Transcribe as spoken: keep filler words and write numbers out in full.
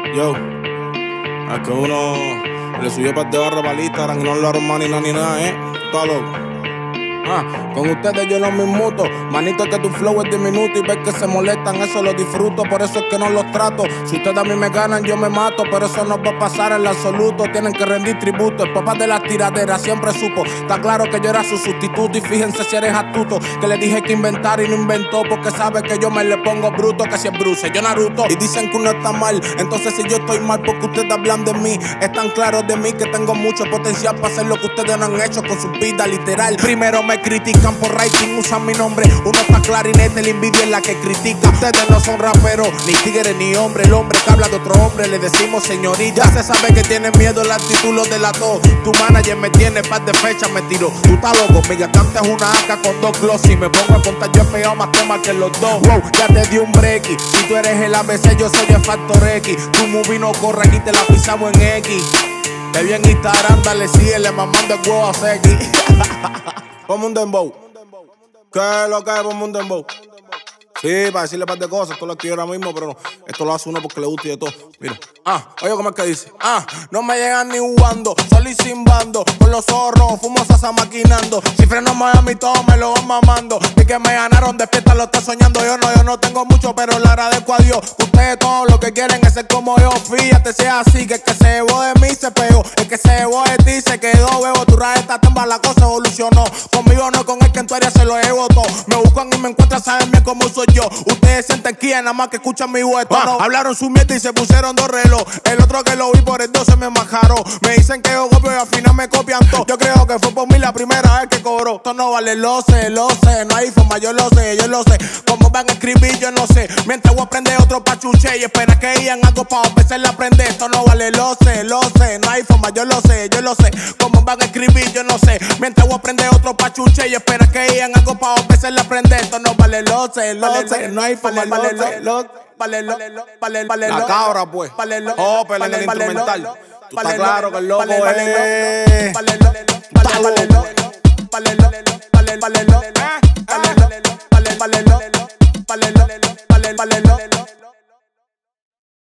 Yo, a que uno le subió para de barra para el Instagram y no lo arma ni nada ni nada, eh. Todo loco. Ah, con ustedes yo no me inmuto. Manito, que tu flow es diminuto y ves que se molestan, eso lo disfruto, por eso es que no los trato. Si ustedes a mí me ganan, yo me mato, pero eso no va a pasar en lo absoluto. Tienen que rendir tributo, el papá de las tiraderas siempre supo. Está claro que yo era su sustituto y fíjense si eres astuto, que le dije que inventar y no inventó, porque sabe que yo me le pongo bruto, que si es Bruce, yo Naruto. Y dicen que uno está mal, entonces si yo estoy mal, porque ustedes hablan de mí. Están claros de mí que tengo mucho potencial para hacer lo que ustedes no han hecho con su vida, literal. Primero me critican por writing, usan mi nombre. Uno está clarinete, la envidia es la que critica. Ustedes no son raperos, ni tigres, ni hombre. El hombre que habla de otro hombre le decimos señorita. Ya se sabe que tienen miedo, el actitud lo delató. Tu manager me tiene par de fechas, me tiró. Tú estás loco, mi gatante es una A K con dos gloss. Y me pongo a contar, yo he pegado más temas que los dos. Wow, ya te di un breaky. Si tú eres el A B C, yo soy el Factor X. Tu movie no corre, aquí te la pisamos en X. Te vi en Instagram, dale síguele, mamando el huevo a Seki. Ponme un dembow. ¿Qué es lo que es? Ponme un dembow. Sí, para decirle un par de cosas. Esto lo escribo ahora mismo, pero no, esto lo hace uno porque le gusta y de todo. Mira. Ah, oye, ¿cómo es que dice? Ah, no me llegan ni jugando, solo y sin bando. Con los zorros, fumo sasa maquinando. Si freno Miami, todo me lo van mamando. Y que me ganaron, despierta, lo está soñando. Yo no, yo no tengo mucho, pero le agradezco a Dios. Ustedes todo lo que quieren es ser como yo. Fíjate, sea así, que el que se llevó de mí se pegó. El que se llevó de ti se quedó. Bebo, tu raja esta tumba, la cosa evolucionó. Conmigo no, con el que en tu área se lo llevo todo. Me buscan y me encuentran, saben bien cómo soy yo. Ustedes sienten que nada más que escuchan mi voz. Ah, no. Hablaron su mierda y se pusieron dos relojes. El otro que lo vi por el doce me majaron. Me dicen que yo copio y al final me copian todo. Yo creo que fue por mí la primera vez que cobró. Esto no vale, lo sé, lo sé. No hay forma, yo lo sé, yo lo sé. Cómo van a escribir, yo no sé. Mientras voy a aprender otro pachuche y espera que digan algo para empezar a aprender. Esto no vale, lo sé, lo sé. No hay forma, yo lo sé, yo lo sé. Cómo van a escribir, yo no sé. Mientras voy a aprender otro pachuche y espera que digan algo para empezar a aprender. Esto no vale, lo sé, lo sé. No hay forma, vale, lo sé, lo vale, lo vale, vale, la cabra, pues. Oh, pero en el instrumental. Tú estás claro que el loco es. Vale, lo vale, vale, lo vale, lo vale, vale, lo vale, lo vale, lo vale, lo vale, lo vale, lo